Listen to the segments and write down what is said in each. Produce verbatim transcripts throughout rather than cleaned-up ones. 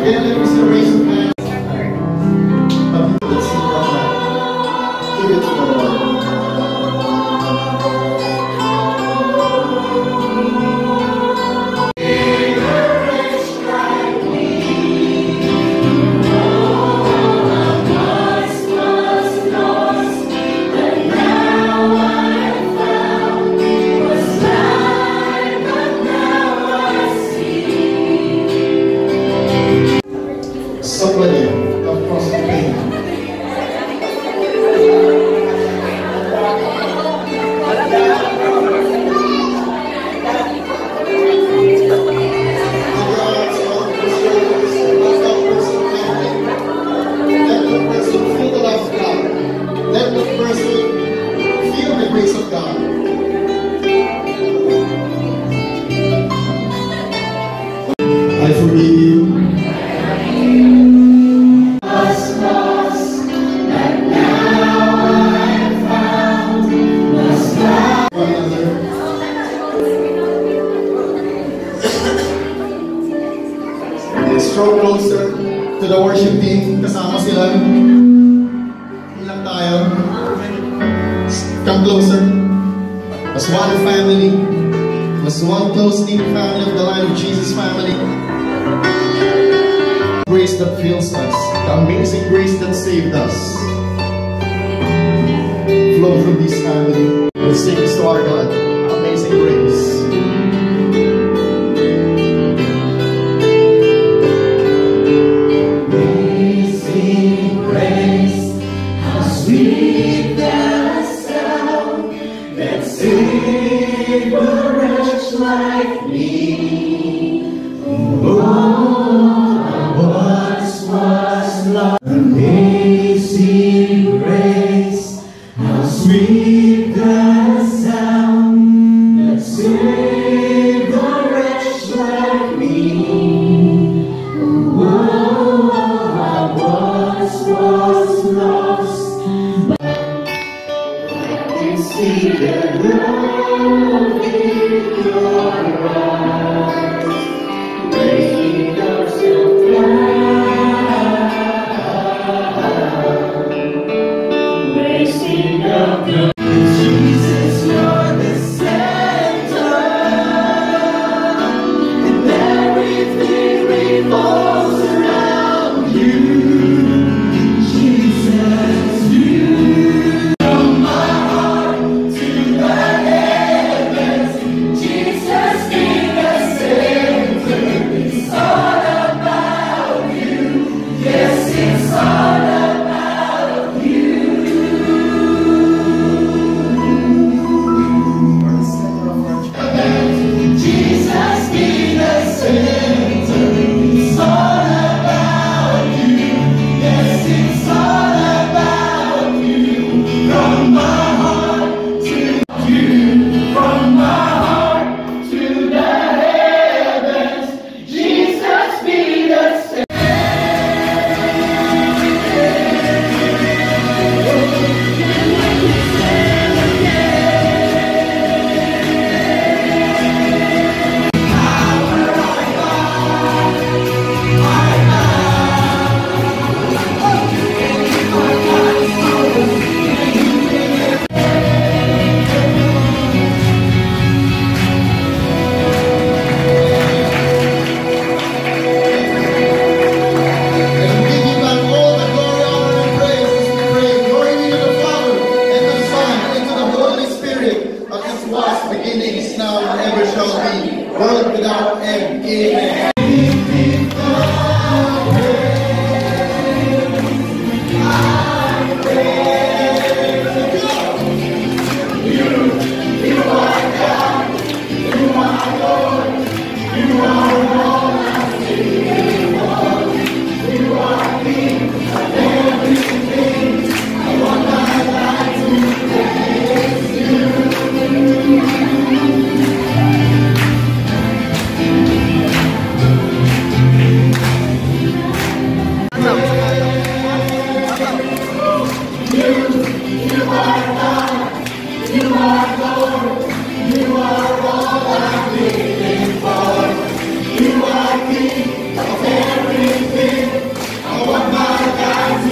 Again, let me see a raise of hands. But you can see from that. Give it to the Lord. Somebody across the pain. Let the person feel the love of God. Let the person feel the grace of God. I forgive you. Let's draw closer to the worship team. Kasama sila. Ilang tayo. Come closer. As one family. As one close knit family of the line of Jesus family. Grace that fills us. The amazing grace that saved us. Flow from this family. Let's sing this to our God. Amazing grace. Save a wretch like me. Oh, I once was lost. Amazing grace, how sweet the sound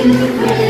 praise.